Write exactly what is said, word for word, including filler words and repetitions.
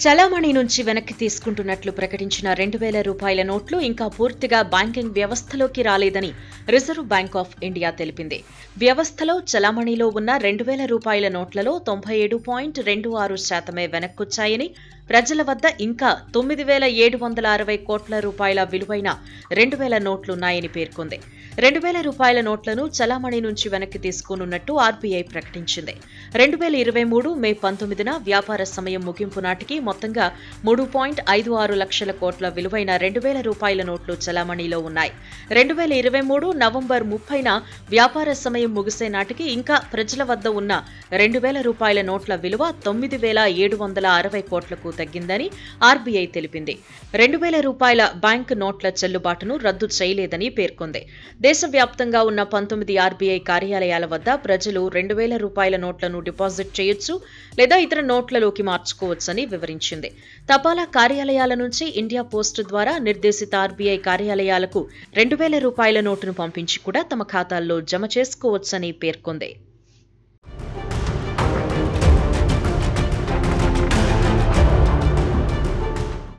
చలామణి నుంచి వెనక్కి తీసుకుంటున్నట్లు ప్రకటించిన రెండు వేల రూపాయల నోట్లు ఇంకా పూర్తిగా బ్యాంకింగ్ వ్యవస్థలోకి రాలేదని రిజర్వ్ బ్యాంక్ ఆఫ్ ఇండియా తెలిపింది. వ్యవస్థలో చలామణిలో ఉన్న రెండు వేల రూపాయల నోట్లలో తొంభై ఏడు పాయింట్ రెండు ఆరు శాతమే వెనక్కొచ్చాయని, ప్రజల వద్ద ఇంకా తొమ్మిది వేల ఏడు వందల అరవై కోట్ల రూపాయల విలువైన రెండు వేల నోట్లున్నాయని పేర్కొంది. రెండు వేల రూపాయల నోట్లను చలామణి నుంచి వెనక్కి తీసుకోనున్నట్టు ఆర్బీఐ ప్రకటించింది. రెండు వేల ఇరవై మూడు మే పంతొమ్మిదిన వ్యాపార సమయం ముగింపు నాటికి మొత్తంగా మూడు పాయింట్ ఐదు ఆరు లక్షల కోట్ల విలువైన రెండు వేల రూపాయల నోట్లు చలామణిలో ఉన్నాయి. రెండు వేల ఇరవై మూడు నవంబర్ ముప్పైన వ్యాపార సమయం ముగిసే నాటికి ఇంకా ప్రజల వద్ద ఉన్న రెండు వేల రూపాయల నోట్ల విలువ తొమ్మిది వేల ఏడు వందల అరవై కోట్లకు తగ్గిందని ఆర్బీఐ తెలిపింది. రెండు వేల రూపాయల బ్యాంక్ నోట్ల చెల్లుబాటును రద్దు చేయలేదని పేర్కొంది. దేశవ్యాప్తంగా ఉన్న పంతొమ్మిది ఆర్బీఐ కార్యాలయాల వద్ద ప్రజలు రెండు వేల రూపాయల నోట్లను డిపాజిట్ చేయొచ్చు లేదా ఇతర నోట్లలోకి మార్చుకోవచ్చని వివరించింది. తపాలా కార్యాలయాల నుంచి ఇండియా పోస్ట్ ద్వారా నిర్దేశిత ఆర్బీఐ కార్యాలయాలకు రెండు వేల రూపాయల నోటును పంపించి కూడా తమ ఖాతాల్లో జమ చేసుకోవచ్చని పేర్కొంది.